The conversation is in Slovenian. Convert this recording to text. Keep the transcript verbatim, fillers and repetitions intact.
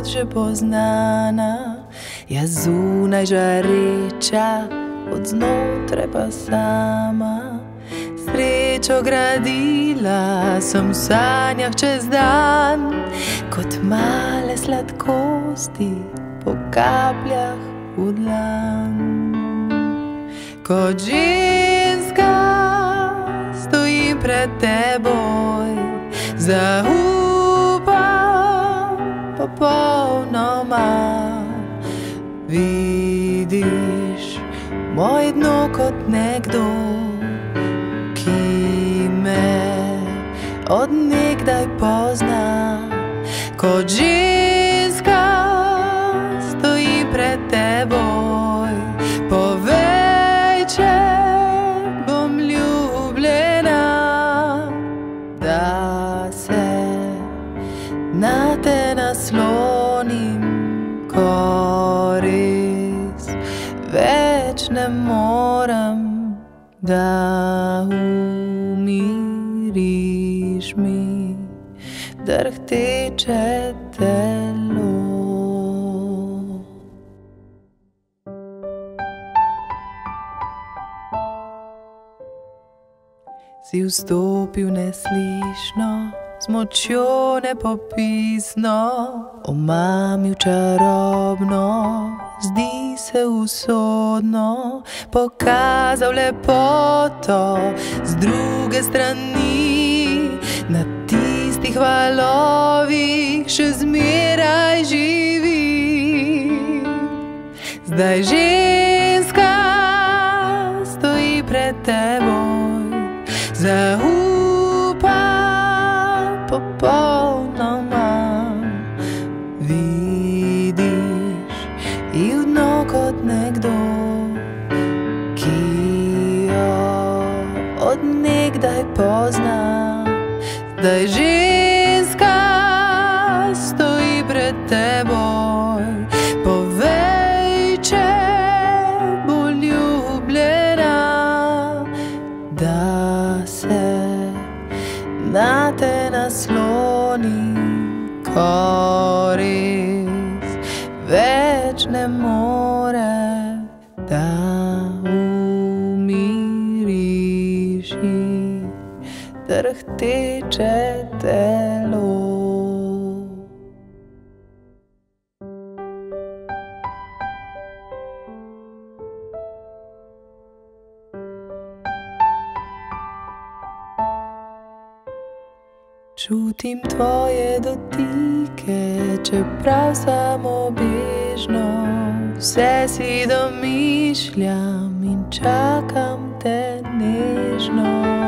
pot že poznana, ja zunaj žareča, od znotraj pa sama. Srečo gradila sem v sanjah čez dan, kot male sladkosti po kapljah v dlan. Kot ženska stojim pred teboj, zaupam popolnoma. Vidiš moje dno kot nekdo, ki me od nekdaj pozna. Kot ženska stojim pred teboj, povej, če bom ljubljena, da se na te naslonim, ko res več ne morem, da umiriš mi drhteče telo. Si vstopil neslišno, z močjo nepopisno, omamil čarobno, zdi se usodno, pokazal lepoto z druge strani. Na tistih valovih še zmeraj živi. Zdaj ženska stoji pred teboj, zaupam popolnoma. Vidiš ji v dno kot nekdo, ki jo od nekdaj pozna. Zdaj ženska stoji pred teboj, povej, če bo ljubljena, da se na te naslonim, ko res več ne more, da umiriš ji drhteče telo. Čutim tvoje dotike, čeprav samo bežno, vse si domišljam in čakam te nežno.